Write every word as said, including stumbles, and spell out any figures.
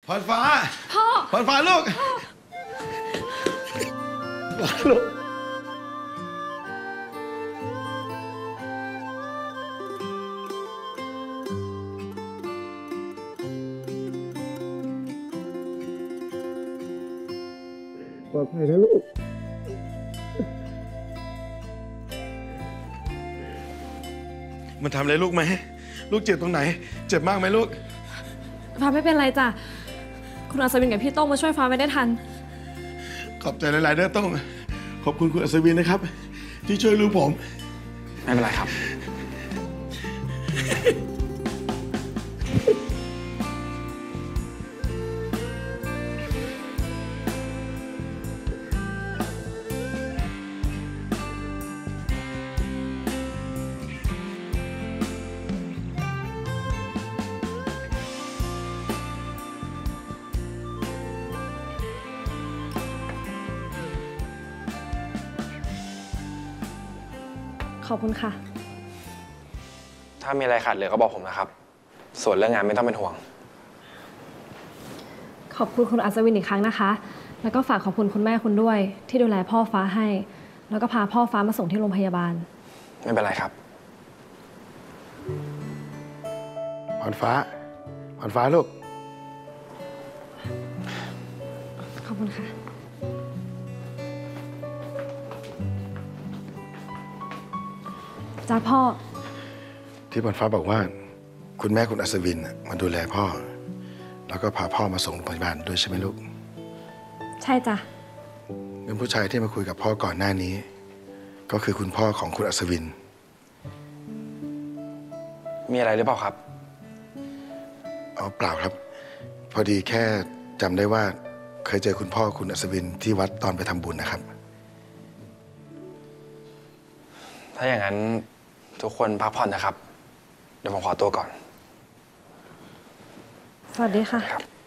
พรฟ้าพ่อพรฟ้าลูกลูกปลอดภัยนะลูกมันทำอะไรลูกไหมลูกเจ็บตรงไหนเจ็บมากไหมลูกฟ้าไม่เป็นไรจ้ะคุณอัศวินกับพี่โต้งมาช่วยฟ้าไม่ได้ทันขอบใจหลายๆเด้อโต้งขอบคุณคุณอัศวินนะครับที่ช่วยลูกผมไม่เป็นไรครับขอบคุณค่ะถ้ามีอะไรขาดเหลือก็บอกผมนะครับส่วนเรื่องงานไม่ต้องเป็นห่วงขอบคุณคุณอัศวินอีกครั้งนะคะแล้วก็ฝากขอบคุณคุณแม่คุณด้วยที่ดูแลพ่อฟ้าให้แล้วก็พาพ่อฟ้ามาส่งที่โรงพยาบาลไม่เป็นไรครับพรฟ้าพรฟ้าลูกขอบคุณค่ะจ้าพ่อที่พรฟ้าบอกว่าคุณแม่คุณอัศวินมาดูแลพ่อแล้วก็พาพ่อมาส่งโรงพยาบาลด้วยใช่ไหมลูกใช่จ้ะเป็นผู้ชายที่มาคุยกับพ่อก่อนหน้านี้ก็คือคุณพ่อของคุณอัศวินมีอะไรหรือเปล่าครับเอาเปล่าครับพอดีแค่จำได้ว่าเคยเจอคุณพ่อคุณอัศวินที่วัดตอนไปทำบุญนะครับถ้าอย่างนั้นทุกคนพักผ่อนนะครับเดี๋ยวผมขอตัวก่อนสวัสดีค่ะครับ